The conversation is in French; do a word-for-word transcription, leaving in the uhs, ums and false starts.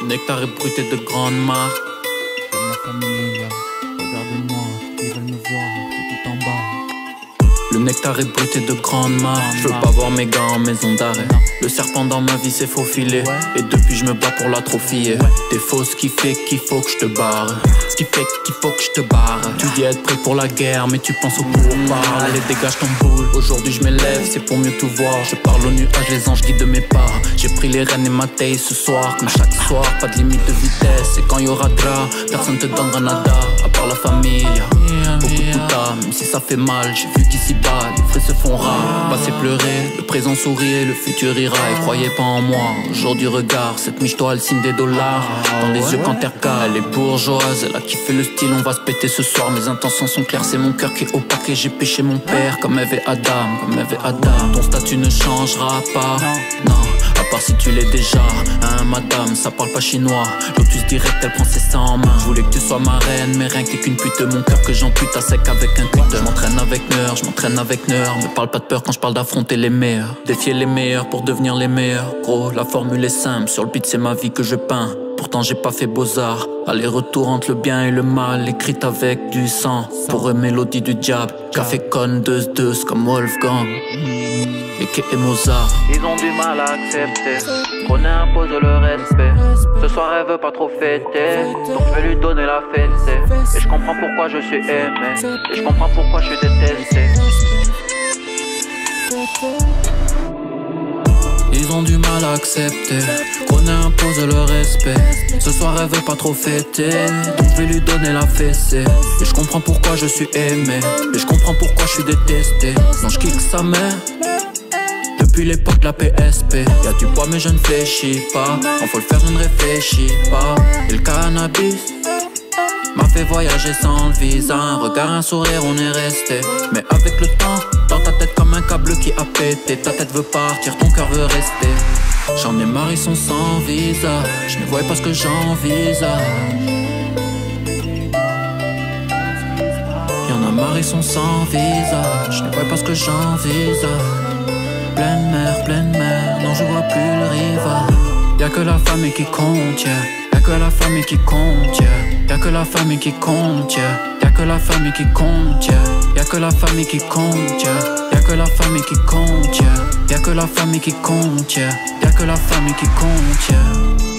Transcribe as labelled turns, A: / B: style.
A: Nectar est bruté de grandes marques.
B: Comme la famille, regarde-moi, ils veulent me voir, tout en bas.
A: Le nectar est bruté de grandes marques. Je veux pas voir mes gars en maison d'arrêt. Le serpent dans ma vie s'est faufilé, et depuis je me bats pour l'atrophier. T'es fausse qui fait qu'il faut que je te barre. Ce qui fait qu'il faut que je te barre. Tu dis être prêt pour la guerre, mais tu penses au pourparlers. Allez dégage ton boule, aujourd'hui je m'élève, c'est pour mieux tout voir. Je parle au nuage, les anges guident mes pas. J'ai pris les rênes et ma taille ce soir. Comme chaque soir, pas de limite de vitesse. Et quand y aura drap, personne te donnera nada, à part la famille. Beaucoup de putas, même si ça fait mal. J'ai vu qu'ici bas, les frais se font rares. Passé pleurer, le présent souriait, le futur ira. Et croyez pas en moi, aujourd'hui regarde cette miche-toi, elle signe des dollars dans les yeux quand elle cale. Elle est bourgeoise, elle a kiffé le style, on va se péter ce soir. Mes intentions sont claires, c'est mon cœur qui est opaque. Et j'ai péché mon père, comme Ève et Adam, comme Ève et Adam. Ton statut ne changera pas, non, à part si tu l'es déjà. Hein madame, ça parle pas chinois. Lotus direct, elle prend ses seins en main. Je voulais que tu sois ma reine, mais rien que t'es qu'une pute. Mon cœur que j'ampute à sec avec un cutter. Je m'entraîne avec Neur, je m'entraîne avec Neur. Me parle pas de peur quand je parle d'affronter les meilleurs. Défier les meilleurs pour devenir les meilleurs. Gros, la formule est simple, sur le beat c'est ma vie que je peins. Pourtant j'ai pas fait beaux-arts. Aller-retour entre le bien et le mal, écrite avec du sang. Pour une mélodie du diable, café con deux deux comme Wolfgang et et Mozart.
C: Ils ont du mal à accepter qu'on impose le respect. Ce soir elle veut pas trop fêter, donc je vais lui donner la fête. Et je comprends pourquoi je suis aimé, et je comprends pourquoi je suis détesté.
A: Ils ont du mal à accepter qu'on impose le respect. Ce soir elle veut pas trop fêter, donc je vais lui donner la fessée. Et je comprends pourquoi je suis aimé, et je comprends pourquoi je suis détesté. Non je kick sa mère depuis l'époque de la P S P. Y'a du bois mais je ne fléchis pas. Quand faut le faire je ne réfléchis pas. Et le cannabis m'a fait voyager sans le visa. Un regard, un sourire, on est resté. Mais avec le temps, dans ta tête comme un câble qui a pété. Ta tête veut partir, ton cœur veut rester. J'en ai marre, ils sont sans visa. Je ne vois pas ce que j'envisage. Y'en a marre, ils sont sans visa. Je ne vois pas ce que j'envisage. Pleine mer, pleine mer, non je vois plus le rivage. Y'a que la famille qui compte, yeah. Y'a que la famille qui compte, yeah. Y'a que la famille qui compte, yeah. Y'a que la famille qui compte, yeah. Y'a que la famille qui compte, yeah. Y'a que la famille qui compte, yeah. Y'a que la famille qui compte, yeah. Y'a que la famille qui compte, yeah.